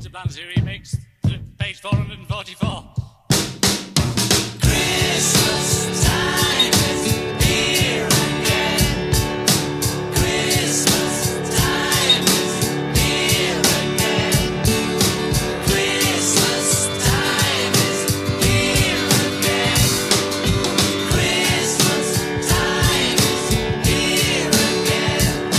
Peter Blanzy remix, page 444. Christmas time is here again. Christmas time is here again. Christmas time is here again. Christmas time is here again.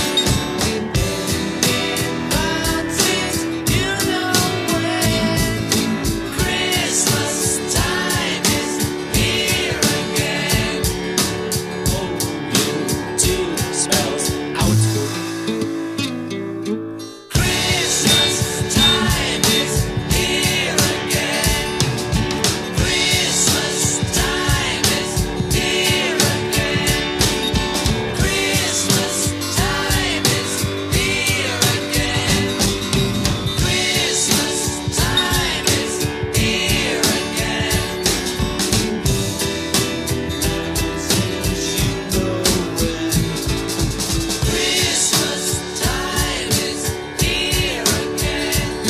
Advances, you know when. Christmas time is here again. Oh, you two spells out. Christmas time is here again. Christmas time is here again. Christmas time is here again. Christmas time is here again. Christmas time is here again.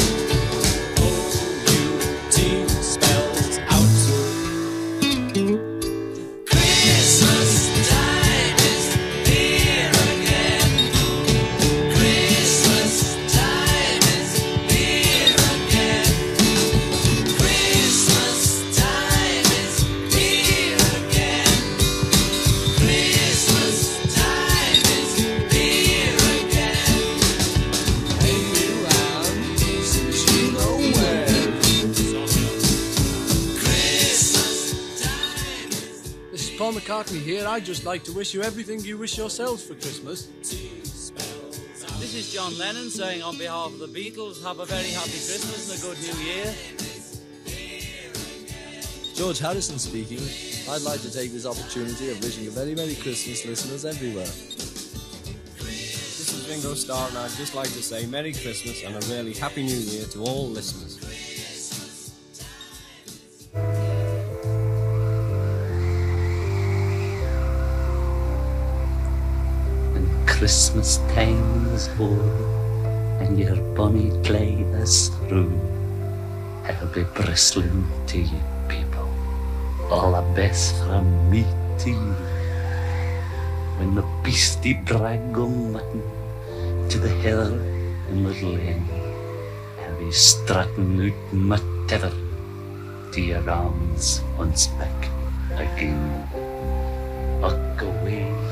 O-U-T spells out. Christmas time is here again. Christmas time is here again. Christmas time is here again. Christmas time is here again. Hey, around, since you know when. Christmas time is This is Paul McCartney here. I'd just like to wish you everything you wish yourselves for Christmas. This is John Lennon saying on behalf of the Beatles, have a very happy Christmas and a good New Year. George Harrison speaking. I'd like to take this opportunity of wishing a very Merry Christmas, listeners everywhere. This is Ringo Starr, and I'd just like to say Merry Christmas and a really Happy New Year to all listeners. When Christmas time is o'er and your bonny clay is through, I'll be bristling to you people, all the best from me to you. When the beastie drag on mutton to the hill in the lane, I'll be strutting out my tether to your arms once back again. Uck away